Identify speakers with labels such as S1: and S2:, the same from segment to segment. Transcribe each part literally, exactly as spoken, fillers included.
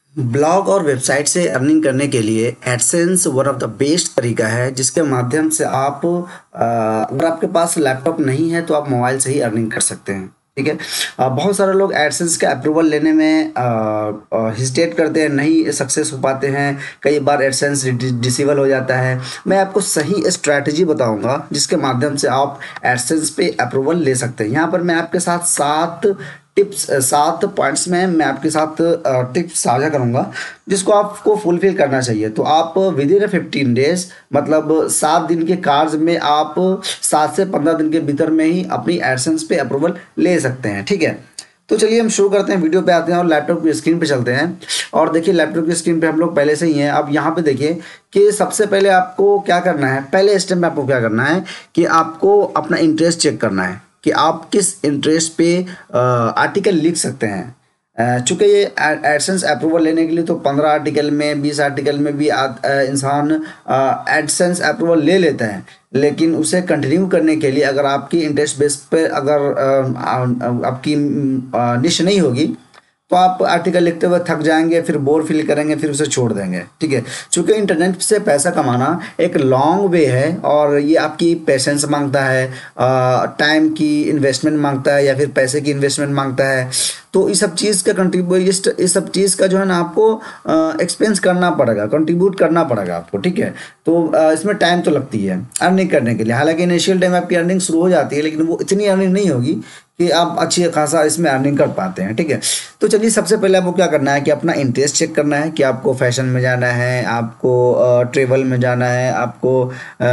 S1: Blog और website से earning करने के लिए AdSense one of the best तरीका है, जिसके माध्यम से आप अ, अगर आपके पास लैपटॉप नहीं है तो आप मोबाइल से ही अर्निंग कर सकते हैं। ठीक है। अ, बहुत सारे लोग एडसेंस का अप्रूवल लेने में हिस्टेट करते हैं, नहीं सक्सेस हो पाते हैं, कई बार एडसेंस डिसेबल हो जाता है। मैं आपको सही स्ट्रैटेजी बताऊंगा जिसके माध्यम से आप एडसेंस पे अप्रूवल ले सकते हैं। यहाँ पर मैं आपके साथ सात टिप्स सात पॉइंट्स में मैं आपके साथ टिप्स साझा करूंगा जिसको आपको फुलफिल करना चाहिए। तो आप विद इन फिफ्टीन डेज, मतलब सात दिन के कार्य में आप सात से पंद्रह दिन के भीतर में ही अपनी एडसेंस पे अप्रूवल ले सकते हैं। ठीक है। तो चलिए हम शुरू करते हैं, वीडियो पे आते हैं और लैपटॉप की स्क्रीन पे चलते हैं। और देखिए लैपटॉप की स्क्रीन पे हम लोग पहले से ही हैं। अब यहाँ पे देखिए कि सबसे पहले आपको क्या करना है, पहले स्टेप में आपको क्या करना है कि आपको अपना इंटरेस्ट चेक करना है कि आप किस इंटरेस्ट पे आर्टिकल लिख सकते हैं। चूँकि ये एडसेंस अप्रूवल लेने के लिए तो पंद्रह आर्टिकल में बीस आर्टिकल में भी आ, आ, इंसान एडसेंस अप्रूवल ले लेता है, लेकिन उसे कंटिन्यू करने के लिए अगर आपकी इंटरेस्ट बेस पे अगर आ, आ, आपकी निश नहीं होगी तो आप आर्टिकल लिखते हुए थक जाएंगे, फिर बोर फील करेंगे, फिर उसे छोड़ देंगे। ठीक है। चूँकि इंटरनेट से पैसा कमाना एक लॉन्ग वे है और ये आपकी पेशेंस मांगता है, टाइम की इन्वेस्टमेंट मांगता है या फिर पैसे की इन्वेस्टमेंट मांगता है। तो इस सब चीज़ का कंट्रीब्यूट इस इस सब चीज़ का जो है ना आपको एक्सपेंस करना पड़ेगा, कंट्रीब्यूट करना पड़ेगा आपको। ठीक है। तो आ, इसमें टाइम तो लगती है अर्निंग करने के लिए। हालांकि इनिशियल टाइम आपकी अर्निंग शुरू हो जाती है, लेकिन वो इतनी अर्निंग नहीं होगी कि आप अच्छी खासा इसमें अर्निंग कर पाते हैं। ठीक है। तो चलिए सबसे पहले आपको क्या करना है कि अपना इंटरेस्ट चेक करना है कि आपको फैशन में जाना है, आपको ट्रेवल में जाना है, आपको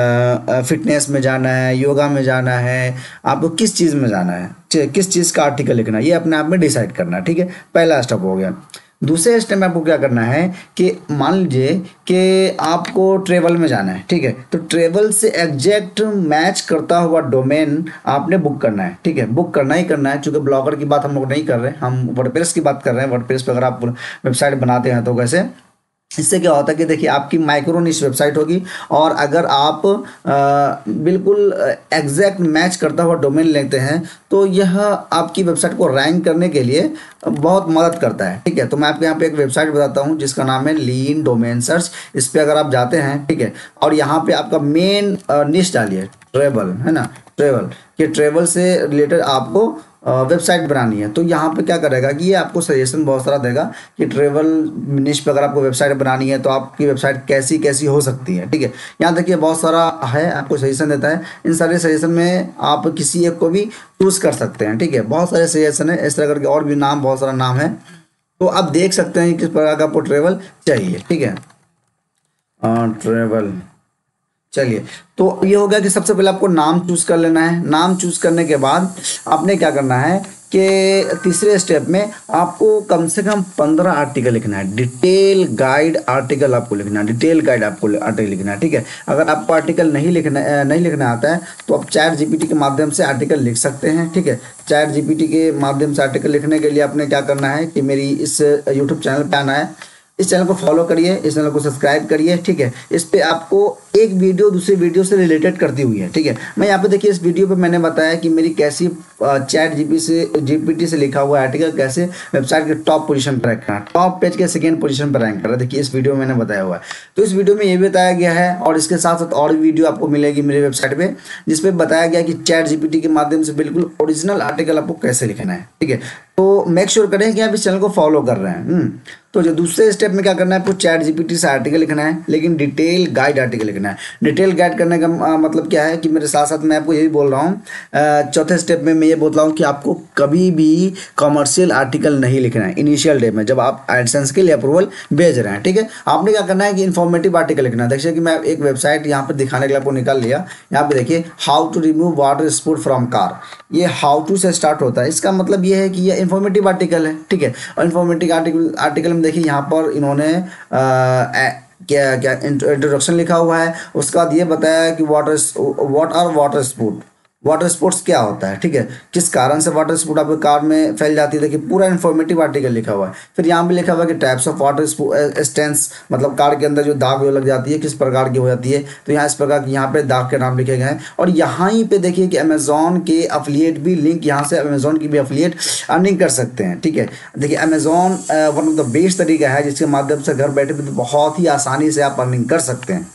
S1: फिटनेस में जाना है, योगा में जाना है, आपको किस चीज़ में जाना है, किस चीज़ का आर्टिकल लिखना है, ये अपने आप में डिसाइड करना है। ठीक है। पहला स्टेप हो गया। दूसरे स्टेप में आपको क्या करना है कि मान लीजिए कि आपको ट्रेवल में जाना है। ठीक है। तो ट्रेवल से एग्जैक्ट मैच करता हुआ डोमेन आपने बुक करना है। ठीक है। बुक करना ही करना है, चूँकि ब्लॉगर की बात हम लोग नहीं कर रहे हैं, हम वर्डप्रेस की बात कर रहे हैं। वर्डप्रेस पे अगर आप वेबसाइट बनाते हैं तो कैसे, इससे क्या होता है कि देखिए आपकी माइक्रो निश वेबसाइट होगी और अगर आप आ, बिल्कुल एग्जैक्ट मैच करता हुआ डोमेन लेते हैं तो यह आपकी वेबसाइट को रैंक करने के लिए बहुत मदद करता है। ठीक है। तो मैं आपको यहाँ पे एक वेबसाइट बताता हूँ जिसका नाम है लीन डोमेन सर्च। इस पर अगर आप जाते हैं, ठीक है, और यहाँ पे आपका मेन निश डालिए ट्रेवल, है ना, ट्रेवल, ये ट्रेवल से रिलेटेड आपको वेबसाइट बनानी है। तो यहाँ पे क्या करेगा कि ये आपको सजेशन बहुत सारा देगा कि ट्रेवल निश पे अगर आपको वेबसाइट बनानी है तो आपकी वेबसाइट कैसी कैसी हो सकती है। ठीक है। यहाँ देखिए बहुत सारा है, आपको सजेशन देता है। इन सारे सजेशन में आप किसी एक को भी चूज़ कर सकते हैं। ठीक है। बहुत सारे सजेशन है, इस तरह करके और भी नाम, बहुत सारा नाम है। तो आप देख सकते हैं किस प्रकार का आपको ट्रेवल चाहिए। ठीक है। ट्रेवल, चलिए, तो ये हो गया कि सबसे पहले आपको नाम चूज कर लेना है। नाम चूज करने के बाद आपने क्या करना है कि तीसरे स्टेप में आपको कम से कम पंद्रह आर्टिकल लिखना है। डिटेल गाइड आर्टिकल आपको लिखना है, डिटेल गाइड आपको आर्टिकल लिखना है। ठीक है। अगर आपको आर्टिकल नहीं लिखना नहीं लिखना आता है तो आप चैट जीपीटी के माध्यम से आर्टिकल लिख सकते हैं। ठीक है। चैट जीपीटी के माध्यम से आर्टिकल लिखने के लिए आपने क्या करना है कि मेरी इस यूट्यूब चैनल पर आना है, इस चैनल को फॉलो करिए, इस चैनल को सब्सक्राइब करिए। ठीक है। इस पे आपको एक वीडियो दूसरी वीडियो से रिलेटेड करती हुई है। ठीक है। मैं यहाँ पे देखिए इस वीडियो पे मैंने बताया कि मेरी कैसी चैट जीपी से जीपीटी से लिखा हुआ आर्टिकल कैसे वेबसाइट के टॉप पोजीशन पर रैंक करना, टॉप पेज के सेकेंड पोजीशन पर रैंक कर रहा है। देखिए इस वीडियो में मैंने बताया हुआ है। तो इस वीडियो में ये भी बताया गया है और इसके साथ साथ और वीडियो आपको मिलेगी मेरी वेबसाइट पे, जिसपे बताया गया कि चैट जीपीटी के माध्यम से बिल्कुल ओरिजिनल आर्टिकल आपको कैसे लिखना है। ठीक है। तो मेक श्योर करें कि आप इस चैनल को फॉलो कर रहे हैं। तो जो दूसरे स्टेप में क्या करना है, आपको चैट जीपीटी से आर्टिकल लिखना है, लेकिन डिटेल गाइड आर्टिकल लिखना है। डिटेल गाइड करने का आ, मतलब क्या है कि मेरे साथ साथ मैं आपको यही बोल रहा हूँ, चौथे स्टेप में मैं ये बोल रहा हूँ कि आपको कभी भी कमर्शियल आर्टिकल नहीं लिखना है इनिशियल डे में, जब आप एडसेंस के लिए अप्रूवल भेज रहे हैं। ठीक है। आपने क्या करना है कि इन्फॉर्मेटिव आर्टिकल लिखना है। देखिए कि मैं एक वेबसाइट यहाँ पर दिखाने के लिए आपको निकाल लिया। यहाँ पे देखिए how to remove water spot from car, ये हाउ टू से स्टार्ट होता है। इसका मतलब ये है कि ये इन्फॉर्मेटिव आर्टिकल है। ठीक है। और इन्फॉर्मेटिव आर्टिकल आर्टिकल में देखिए यहाँ पर इन्होंने क्या क्या इंट्रोडक्शन लिखा हुआ है। उसके बाद ये बताया कि water what are water sport, water sports क्या होता है, ठीक है, किस कारण से वाटर स्पोर्ट आपके कार में फैल जाती है। देखिए पूरा इन्फॉर्मेटिव आर्टिकल लिखा हुआ है। फिर यहाँ पे लिखा हुआ है कि टाइप्स ऑफ वाटर स्टेंस, मतलब कार के अंदर जो दाग जो लग जाती है किस प्रकार की हो जाती है। तो यहाँ इस प्रकार की यहाँ पे दाग के नाम लिखे गए हैं। और यहाँ ही पे देखिए कि अमेजोन के अफिलिएट भी लिंक, यहाँ से अमेजोन की भी अफिलिएट अर्निंग कर सकते हैं, ठीक है। देखिए Amazon one of the best तरीका है जिसके माध्यम से घर बैठे बहुत ही आसानी से आप अर्निंग कर सकते हैं।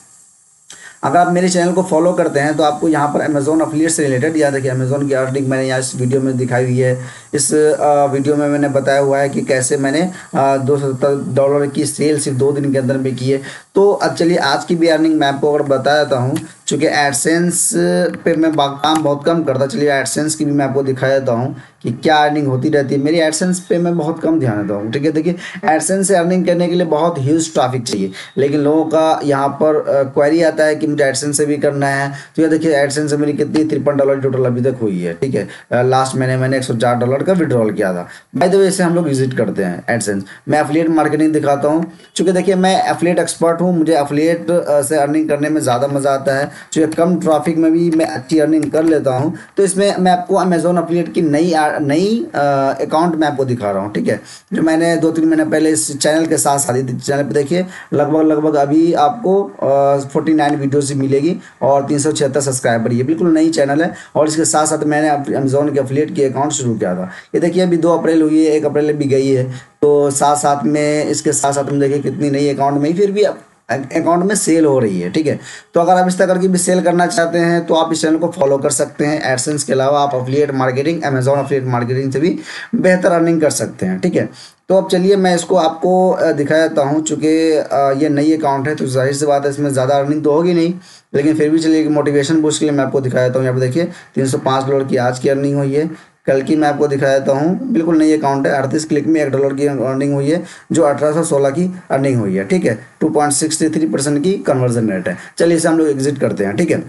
S1: अगर आप मेरे चैनल को फॉलो करते हैं तो आपको यहाँ पर अमेजोन अफिलिएट से रिलेटेड, या देखिए अमेजोन की अर्निंग मैंने यहाँ इस वीडियो में दिखाई हुई है। इस वीडियो में मैंने बताया हुआ है कि कैसे मैंने दो सौ सत्तर डॉलर की सेल सिर्फ दो दिन के अंदर में की है। तो अब चलिए आज की भी अर्निंग मैं आपको अगर बता देता हूँ, चूँकि एडसेंस पे मैं काम बहुत कम करता, चलिए एडसेंस की भी मैं आपको दिखा देता हूँ कि क्या अर्निंग होती रहती है। मेरी एडसेंस पे मैं बहुत कम ध्यान देता हूँ, ठीक है। देखिए एडसेंस से अर्निंग करने के लिए बहुत ह्यूज ट्रैफिक चाहिए, लेकिन लोगों का यहाँ पर क्वेरी आता है कि मुझे एडसेंस से भी करना है। तो ये देखिए एडसेंस से मेरी कितनी तिरपन डॉलर टोटल अभी तक हुई है, ठीक है। लास्ट महीने मैंने एक सौ चार डॉलर का विड्रॉल किया था। बाय द वे से हम लोग विजिट करते हैं एडसेंस। मैं एफिलिएट मार्केटिंग दिखाता हूँ, चूँकि देखिए मैं एफिलिएट एक्सपर्ट हूँ, मुझे एफिलिएट से अर्निंग करने में ज़्यादा मज़ा आता है। चूँकि कम ट्रैफिक में भी मैं अच्छी अर्निंग कर लेता हूँ। तो इसमें मैं आपको अमेजोन एफिलिएट की नई नई अकाउंट मैं आपको दिखा रहा हूँ, ठीक है, जो मैंने दो तीन महीने पहले इस चैनल के साथ साथ चैनल पे देखिए लगभग लगभग अभी आपको फोर्टी नाइन वीडियोज़ मिलेगी और तीन सौ छिहत्तर सब्सक्राइबर। ये बिल्कुल नई चैनल है और इसके साथ साथ मैंने अमेजोन के एफिलिएट की अकाउंट शुरू किया था। ये देखिए अभी दो अप्रैल हुई है, एक अप्रैल भी गई है। तो साथ साथ में इसके साथ साथ में देखिए कितनी नई अकाउंट में फिर भी अकाउंट में सेल हो रही है, ठीक है। तो अगर आप इस तरह की भी सेल करना चाहते हैं तो आप इस चैनल को फॉलो कर सकते हैं। एडसेंस के अलावा आप affiliate marketing, Amazon affiliate marketing से भी बेहतर अर्निंग कर सकते हैं, ठीक है। तो अब चलिए मैं इसको आपको दिखा देता हूँ। चूँकि ये नई अकाउंट है तो जाहिर सी बात है इसमें ज़्यादा अर्निंग तो होगी नहीं, लेकिन फिर भी चलिए मोटिवेशन बूस्ट के लिए मैं आपको दिखा देता हूँ। यहाँ पर देखिए तीन सौ पाँच डॉलर की आज की अर्निंग हुई है। कल की मैं आपको दिखा देता हूँ, बिल्कुल नई अकाउंट है। अड़तीस क्लिक में एक डॉलर की अर्निंग हुई है, जो अठारह सौ सोलह की अर्निंग हुई है, ठीक है। Two point six three percent की कन्वर्जन रेट है। चलिए इसे हम लोग एग्जिट करते हैं, ठीक है।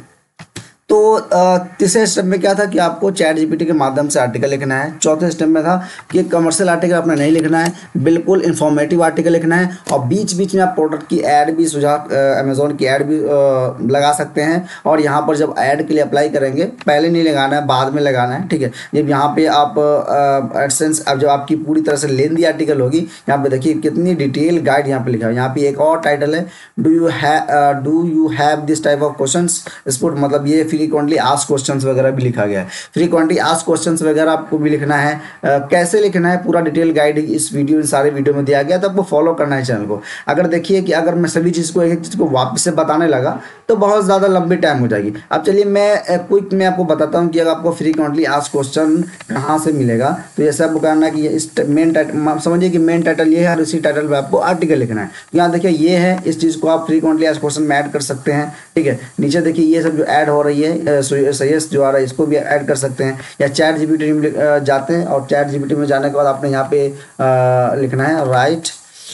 S1: तो तीसरे स्टेप में क्या था कि आपको चैट जीपीटी के माध्यम से आर्टिकल लिखना है। चौथे स्टेप में था कि कमर्शियल आर्टिकल आपने नहीं लिखना है, बिल्कुल इन्फॉर्मेटिव आर्टिकल लिखना है। और बीच बीच में आप प्रोडक्ट की ऐड भी सुझाव, अमेजोन की ऐड भी आ, लगा सकते हैं। और यहाँ पर जब ऐड के लिए अप्लाई करेंगे, पहले नहीं लगाना है, बाद में लगाना है, ठीक है। जब यहाँ पे आप एडसेंस, अब जब आपकी पूरी तरह से लेंदी आर्टिकल होगी, यहाँ पे देखिए कितनी डिटेल गाइड यहाँ पे लिखा है। यहाँ पे एक और टाइटल है, do you have do you have this type of questions sport, मतलब ये फ्रीक्वेंटली आस्क्ड क्वेश्चंस वगैरह भी लिखा गया है। फ्रीक्वेंटली आस्क्ड क्वेश्चंस वगैरह आपको भी लिखना है। आ, कैसे लिखना है पूरा डिटेल गाइड इस वीडियो इन सारे वीडियो में दिया गया, तो आपको फॉलो करना है चैनल को। अगर देखिए कि अगर मैं सभी चीज़ को एक एक चीज़ को वापस से बताने लगा तो बहुत ज़्यादा लंबी टाइम हो जाएगी। अब चलिए मैं क्विक में आपको बताता हूँ कि अगर आपको फ्रीक्वेंटली आस्क्ड क्वेश्चन कहाँ से मिलेगा। तो जैसे आपको करना है कि इस मेन टाइटल, समझिए कि मेन टाइटल ये है और इसी टाइटल पर आपको आर्टिकल लिखना है। यहाँ देखिए ये है, इस चीज़ को आप फ्रीक्वेंटली आस्क्ड क्वेश्चन में ऐड कर सकते हैं, ठीक है। नीचे देखिए ये सब जो ऐड हो रही है, सजेस्ट जो आ रहा है इसको भी ऐड कर सकते हैं। या चैट जीपीटी में जाते हैं और चैट जीपीटी में जाने के बाद आपने यहाँ पे आ, लिखना है right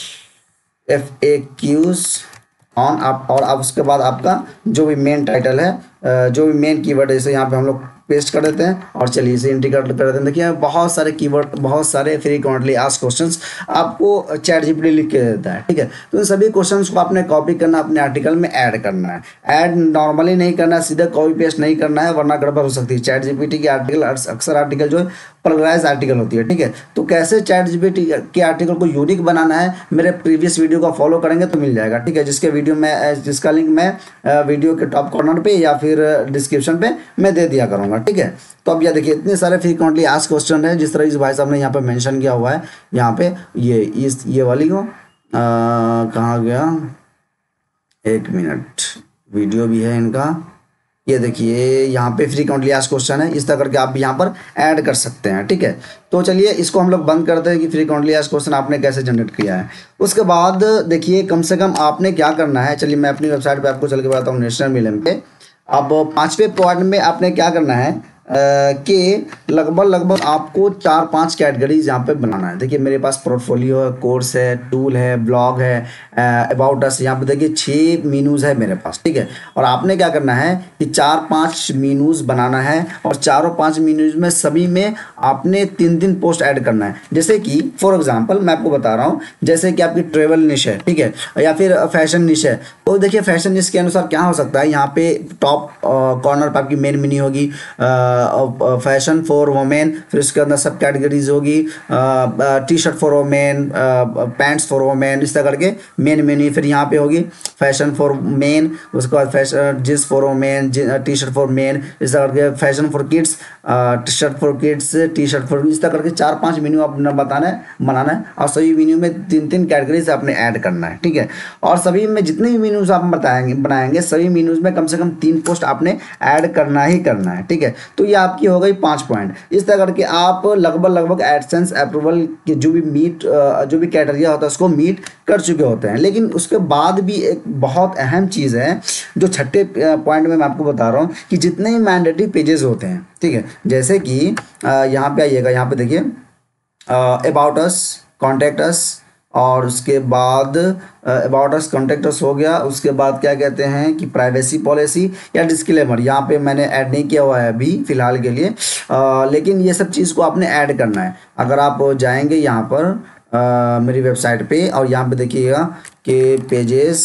S1: F A Qs on आप, और अब उसके बाद आपका जो भी मेन टाइटल है, जो भी मेन कीवर्ड है, इसे यहाँ पे हम लोग पेस्ट कर देते हैं और चलिए इसे एंट्री कर देते हैं। देखिए बहुत सारे कीवर्ड, बहुत सारे फ्रीक्वेंटली आस्क्ड क्वेश्चंस आपको चैट जीपीटी लिख के देता है, ठीक है। तो इन सभी क्वेश्चंस को आपने कॉपी करना, अपने आर्टिकल में ऐड करना है। ऐड नॉर्मली नहीं करना है, सीधा कॉपी पेस्ट नहीं करना है, वरना गड़बड़ हो सकती है। चैट जीपीटी की आर्टिकल अक्सर आर्टिकल जो है प्लगराइज आर्टिकल होती है, ठीक है। तो कैसे चैट जीपीटी के आर्टिकल को यूनिक बनाना है, मेरे प्रीवियस वीडियो का फॉलो करेंगे तो मिल जाएगा, ठीक है। जिसके वीडियो में, जिसका लिंक मैं वीडियो के टॉप कॉर्नर पे या फिर डिस्क्रिप्शन पे मैं दे दिया करूँगा, ठीक है। तो अब यह देखिए इतने सारे फ्रीक्वेंटली आस्क्ड क्वेश्चन है, जिस तरह इस भाई साहब ने यहाँ पे मेंशन किया हुआ है। यहाँ पे ये इस ये वाली को कहाँ गया, एक मिनट, वीडियो भी है इनका। ये देखिए यहाँ पे फ्रीक्वेंटली आस्क्ड क्वेश्चन है, इस तरह करके आप यहाँ पर ऐड कर सकते हैं, ठीक है। तो चलिए इसको हम लोग बंद करते हैं कि फ्रीक्वेंटली आस्क्ड क्वेश्चन आपने कैसे जनरेट किया है। उसके बाद देखिए कम से कम आपने क्या करना है, चलिए मैं अपनी वेबसाइट पे आपको चल के बताता हूँ, नेशनल मिलियन पे। अब पाँचवें पॉइंट में आपने क्या करना है कि लगभग लगभग आपको चार पांच कैटेगरीज यहाँ पे बनाना है। देखिए मेरे पास पोर्टफोलियो है, कोर्स है, टूल है, ब्लॉग है, अबाउट अस, यहाँ पे देखिए छः मीनूज़ है मेरे पास, ठीक है। और आपने क्या करना है कि चार पांच मीनूज़ बनाना है और चारों पांच मीनूज़ में सभी में आपने तीन तीन पोस्ट ऐड करना है। जैसे कि फॉर एग्जांपल मैं आपको बता रहा हूँ, जैसे कि आपकी ट्रेवल निश है, ठीक है, या फिर फैशन निश है। तो देखिए फैशन निश के अनुसार क्या हो सकता है, यहाँ पे टॉप कॉर्नर पर आपकी मेन मिनी होगी, फैशन फॉर वोमेन, फिर उसके अंदर सब कैटेगरीज होगी, T shirt for women, pants for women, इस तरह करके मेन मेन्यू। फिर यहाँ पे होगी फैशन फॉर मेन, उसके बाद fashion jeans for women, T shirt for men, इस तरह करके fashion for kids, T shirt for kids, T shirt for, इस तरह करके चार पांच मेन्यू आपने बताना है, बनाना है, और सभी मेन्यू में तीन तीन कैटेगरीज आपने ऐड करना है, ठीक है। और सभी में जितने भी मेन्यूज आप बताएंगे बनाएंगे सभी मेन्यूज में कम से कम तीन पोस्ट आपने ऐड करना ही करना है, ठीक है। तो ये आपकी हो गई पांच पॉइंट। इस तरह करके आप लगभग लगभग एडसेंस अप्रूवल के जो भी मीट जो भी क्राइटेरिया होता है उसको मीट कर चुके होते हैं। लेकिन उसके बाद भी एक बहुत अहम चीज़ है जो छठे पॉइंट में मैं आपको बता रहा हूँ कि जितने भी मैंडेटरी पेजेस होते हैं, ठीक है, जैसे कि यहाँ पे आइएगा, यहाँ पे देखिए अबाउट अस, कॉन्टैक्ट अस, और उसके बाद अबाउट अस कॉन्टैक्ट अस हो गया। उसके बाद क्या कहते हैं कि प्राइवेसी पॉलिसी या डिस्क्लेमर, यहाँ पे मैंने ऐड नहीं किया हुआ है अभी फ़िलहाल के लिए, आ, लेकिन ये सब चीज़ को आपने ऐड करना है। अगर आप जाएंगे यहाँ पर आ, मेरी वेबसाइट पे और यहाँ पे देखिएगा कि पेजेस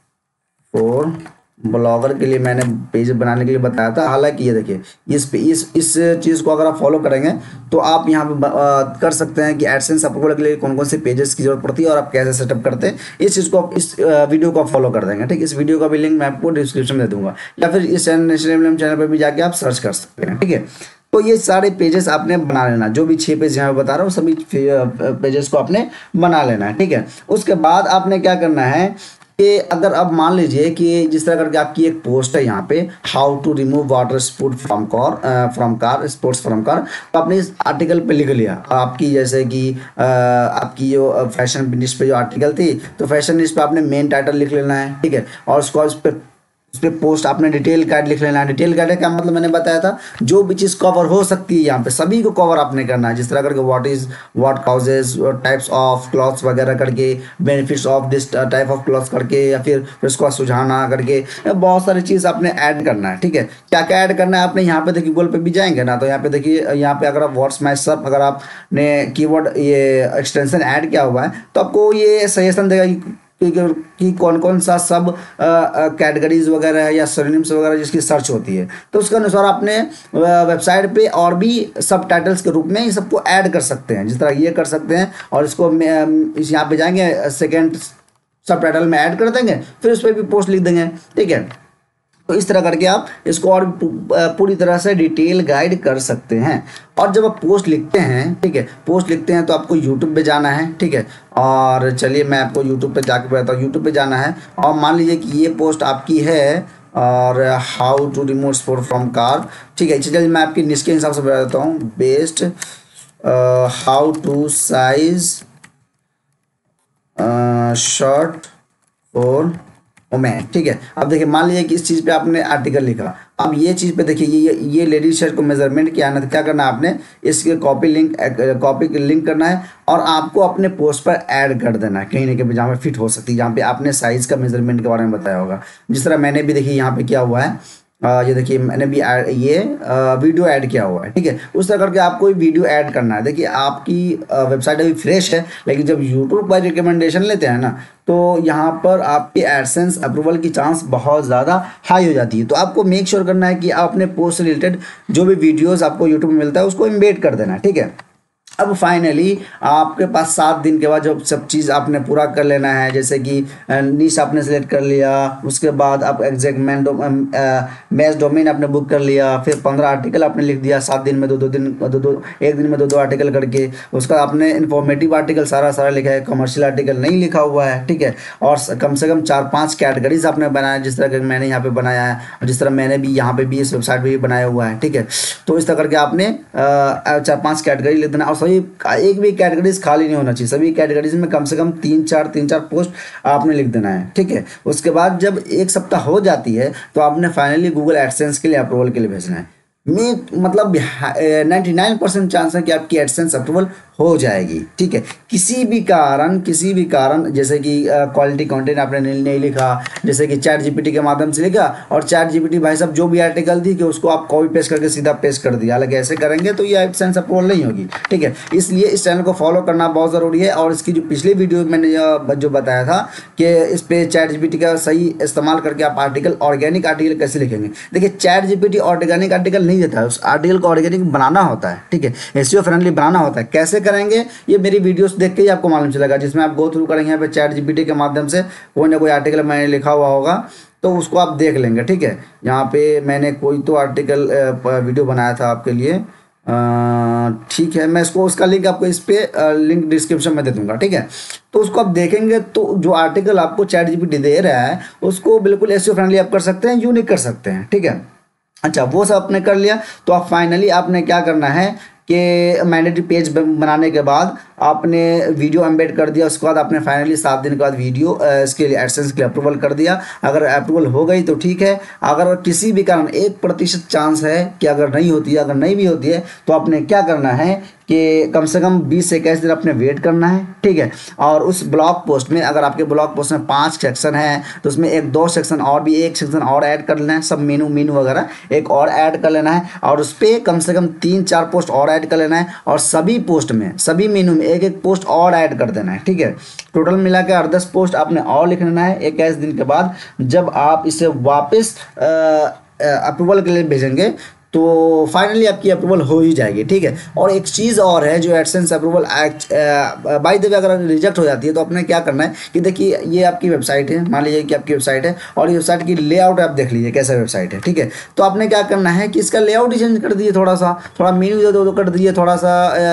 S1: फॉर ब्लॉगर के लिए मैंने पेज बनाने के लिए बताया था। हालांकि ये देखिए इस पे इस इस चीज़ को अगर आप फॉलो करेंगे तो आप यहाँ पे आ, कर सकते हैं कि एडसेंस अप्रूवल के लिए कौन कौन से पेजेस की जरूरत पड़ती है और आप कैसे सेटअप करते हैं। इस चीज़ को आप इस वीडियो को आप फॉलो कर देंगे, ठीक। इस वीडियो का भी लिंक मैं आपको डिस्क्रिप्शन में दे दूंगा, या फिर इस चैनल चैनल पर भी जाके आप सर्च कर सकते हैं, ठीक है। तो ये सारे पेजेस आपने बना लेना, जो भी छः पेज यहाँ पे बता रहा हूँ सभी पेजेस को आपने बना लेना है, ठीक है। उसके बाद आपने क्या करना है कि अगर अब मान लीजिए कि जिस तरह करके आपकी एक पोस्ट है यहाँ पे, how to remove water sport from car from car sports from car, तो आपने इस आर्टिकल पे लिख लिया। आपकी जैसे कि आ, आपकी जो फैशन न्यूज़ पे जो आर्टिकल थी, तो फैशन न्यूज़ पे आपने मेन टाइटल लिख लेना है, ठीक है। और उसको उस पर उस पर पोस्ट आपने डिटेल गाइड लिख लेना है। डिटेल गाइड का मतलब मैंने बताया था जो भी चीज़ कवर हो सकती है यहाँ पे सभी को कवर आपने करना है। जिस तरह करके what is what causes, types of clothes वगैरह करके, benefits of this type of clothes करके, या फिर उसको सुझाना करके, बहुत सारी चीज़ आपने ऐड करना है, ठीक है। क्या क्या ऐड करना है आपने यहाँ पे देखिए, गूगल पे भी जाएंगे ना, तो यहाँ पे देखिए, यहाँ पे अगर आप व्हाट्स माय सब अगर आपने कीवर्ड ये एक्सटेंशन ऐड किया हुआ है तो आपको ये सजेशन देगा कि कि कौन कौन सा सब कैटेगरीज वगैरह है या सिनोनिम्स वगैरह जिसकी सर्च होती है, तो उसके अनुसार आपने वेबसाइट पे और भी सब टाइटल्स के रूप में ये सबको ऐड कर सकते हैं। जिस तरह ये कर सकते हैं और इसको इस यहाँ पे जाएंगे सेकेंड सब टाइटल में ऐड कर देंगे, फिर उस पर भी पोस्ट लिख देंगे, ठीक है। तो इस तरह करके आप इसको और पूरी तरह से डिटेल गाइड कर सकते हैं। और जब आप पोस्ट लिखते हैं, ठीक है, पोस्ट लिखते हैं तो आपको यूट्यूब पे जाना है, ठीक है। और चलिए मैं आपको यूट्यूब पे जाके बताता हूँ। यूट्यूब पे जाना है और मान लीजिए कि ये पोस्ट आपकी है और how to remove sport from car, ठीक है। चलिए मैं आपकी निश के हिसाब से बता देता हूँ। Best how to size shirt for women, ठीक है। अब देखिए मान लीजिए कि इस चीज़ पे आपने आर्टिकल लिखा, अब ये चीज़ पे देखिए ये ये लेडीज शर्ट को मेजरमेंट क्या है, क्या करना है आपने इसके कॉपी लिंक कॉपी लिंक करना है और आपको अपने पोस्ट पर ऐड कर देना है कहीं ना कहीं जहाँ पे फिट हो सकती है, जहाँ पे आपने साइज़ का मेजरमेंट के बारे में बताया होगा। जिस तरह मैंने भी देखिए यहाँ पे किया हुआ है, आ, ये देखिए मैंने भी ऐड ये आ, वीडियो ऐड किया हुआ है, ठीक है। उस तरह करके आपको वीडियो ऐड करना है। देखिए आपकी वेबसाइट अभी फ्रेश है, लेकिन जब यूट्यूब पर रिकमेंडेशन लेते हैं ना, तो यहाँ पर आपके एडसेंस अप्रूवल की चांस बहुत ज़्यादा हाई हो जाती है। तो आपको मेक श्योर करना है कि आप अपने पोस्ट से रिलेटेड जो भी वीडियोज़ आपको यूट्यूब में मिलता है उसको इम्बेड कर देना है, ठीक है। अब फाइनली आपके पास सात दिन के बाद जब सब चीज़ आपने पूरा कर लेना है, जैसे कि निश आपने सेलेक्ट कर लिया, उसके बाद आप एग्जैक्टमेंट मैच डोमेन आपने बुक कर लिया, फिर पंद्रह आर्टिकल आपने लिख दिया सात दिन में, दो दो दिन दो दो एक दिन में दो दो आर्टिकल करके। उसका आपने इन्फॉर्मेटिव आर्टिकल सारा सारा लिखा है, कमर्शियल आर्टिकल नहीं लिखा हुआ है, ठीक है। और कम से कम चार पाँच कैटेगरीज आपने बनाया, जिस तरह के मैंने यहाँ पे बनाया है और जिस तरह मैंने भी यहाँ पे भी इस वेबसाइट पर भी बनाया हुआ है, ठीक है। तो इस तरह करके आपने चार पाँच कैटेगरी लिख देना और एक भी कैटेगरीज खाली नहीं होना चाहिए। सभी कैटेगरीज में कम से कम तीन चार तीन चार पोस्ट आपने लिख देना है, ठीक है। उसके बाद जब एक सप्ताह हो जाती है तो आपने फाइनली गूगल एडसेंस के लिए अप्रूवल के लिए भेजना है। मैं मतलब नाइन्टी नाइन परसेंट चांस है कि आपकी एडसेंस अप्रूवल हो जाएगी। ठीक है, किसी भी कारण किसी भी कारण जैसे कि क्वालिटी कंटेंट आपने नहीं, नहीं लिखा, जैसे कि चैट जीपीटी के माध्यम से लिखा और चैट जीपीटी भाई साहब जो भी आर्टिकल दी कि उसको आप कॉपी पेस्ट करके सीधा पेस्ट कर दिया, हालांकि ऐसे करेंगे तो ये एडसेंस अप्रूवल नहीं होगी। ठीक है, इसलिए इस चैनल को फॉलो करना बहुत ज़रूरी है। और इसकी जो पिछली वीडियो मैंने जो बताया था कि इस पे चैट जीपीटी का सही इस्तेमाल करके आप आर्टिकल ऑर्गेनिक आर्टिकल कैसे लिखेंगे। देखिए, चैट जीपीटी ऑर्गेनिक आर्टिकल नहीं देता है, उस आर्टिकल को ऑर्गेनिक बनाना होता है। ठीक है, एसईओ फ्रेंडली बनाना होता है। कैसे करेंगे ये मेरी वीडियोस देख के ही आपको मालूम चलेगा, जिसमें आप गो थ्रू करेंगे यहाँ पे चैट जीपीटी के माध्यम से कोई ना कोई आर्टिकल मैंने लिखा हुआ होगा तो उसको आप देख लेंगे। ठीक है, यहाँ पे मैंने कोई तो आर्टिकल वीडियो बनाया था आपके लिए। ठीक है, मैं इसको उसका लिंक आपको इस पे लिंक डिस्क्रिप्शन में दे दूंगा। ठीक है, तो उसको आप देखेंगे तो जो आर्टिकल आपको चैट जीपीटी दे रहा है उसको बिल्कुल एसईओ फ्रेंडली आप कर सकते हैं, यूनिक कर सकते हैं। ठीक है, अच्छा वो सब आपने कर लिया तो आप फाइनली आपने क्या करना है कि मैंडेटरी पेज बनाने के बाद आपने वीडियो एम्बेड कर दिया। उसके बाद आपने फाइनली सात दिन के बाद वीडियो इसके लिए एडसेंस के लिए अप्रूवल कर दिया। अगर अप्रूवल हो गई तो ठीक है, अगर किसी भी कारण एक प्रतिशत चांस है कि अगर नहीं होती है, अगर नहीं भी होती है तो आपने क्या करना है कि कम से कम बीस से इक्कीस दिन अपने वेट करना है। ठीक है, और उस ब्लॉग पोस्ट में अगर आपके ब्लॉग पोस्ट में पांच सेक्शन है तो उसमें एक दो सेक्शन और भी एक सेक्शन और ऐड कर लेना है, सब मेनू मीनू वगैरह एक और ऐड कर लेना है और उस पर कम से कम तीन चार पोस्ट और ऐड कर लेना है और सभी पोस्ट में सभी मेनू में एक एक पोस्ट और ऐड कर देना है। ठीक है, टोटल मिला के आठ दस पोस्ट आपने और लिख लेना है इक्कीस दिन के बाद। जब आप इसे वापस अप्रूवल के लिए भेजेंगे तो फाइनली आपकी अप्रूवल हो ही जाएगी। ठीक है, और एक चीज़ और है जो AdSense approval by the way अगर रिजेक्ट हो जाती है तो आपने क्या करना है कि देखिए ये आपकी वेबसाइट है, मान लीजिए कि आपकी वेबसाइट है और ये वेबसाइट की लेआउट आप देख लीजिए कैसा वेबसाइट है। ठीक है, तो आपने क्या करना है कि इसका लेआउट ही चेंज कर दीजिए, थोड़ा सा थोड़ा मेन्यू दो कर दीजिए, थोड़ा सा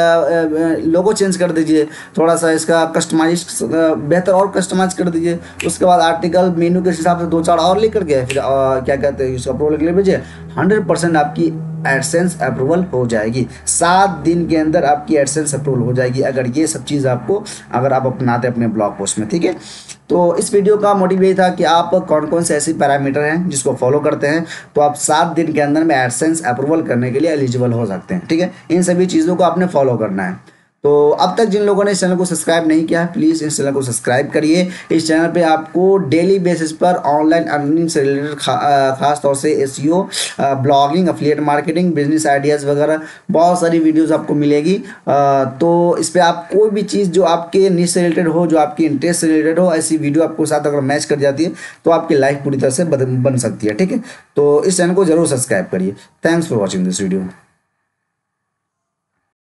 S1: लोगो चेंज कर दीजिए, थोड़ा सा इसका कस्टमाइज बेहतर और कस्टमाइज कर दीजिए। उसके बाद आर्टिकल मेन्यू के हिसाब से दो चार और लिख करके फिर क्या कहते हैं इसको अप्रूवल के लिए भेजिए। हंड्रेड परसेंट आपकी एडसेंस अप्रूवल हो जाएगी, सात दिन के अंदर आपकी एडसेंस अप्रूवल हो जाएगी अगर ये सब चीज़ आपको अगर आप अपनाते अपने ब्लॉग पोस्ट में। ठीक है, तो इस वीडियो का मोटिव ये था कि आप कौन कौन से ऐसे पैरामीटर हैं जिसको फॉलो करते हैं तो आप सात दिन के अंदर में एडसेंस अप्रूवल करने के लिए एलिजिबल हो सकते हैं। ठीक है, इन सभी चीज़ों को आपने फॉलो करना है। तो अब तक जिन लोगों ने इस चैनल को सब्सक्राइब नहीं किया है प्लीज़ इस चैनल को सब्सक्राइब करिए। इस चैनल पे आपको डेली बेसिस पर ऑनलाइन अर्निंग से रिलेटेड खा, खास तौर से SEO, blogging, affiliate marketing, business ideas वगैरह बहुत सारी वीडियोस आपको मिलेगी। तो इस पर आप कोई भी चीज़ जो आपके निश से रिलेटेड हो, जो आपकी इंटरेस्ट से रिलेटेड हो, ऐसी वीडियो आपको साथ अगर मैच कर जाती है तो आपकी लाइफ पूरी तरह से बन सकती है। ठीक है, तो इस चैनल को जरूर सब्सक्राइब करिए। Thanks for watching this video.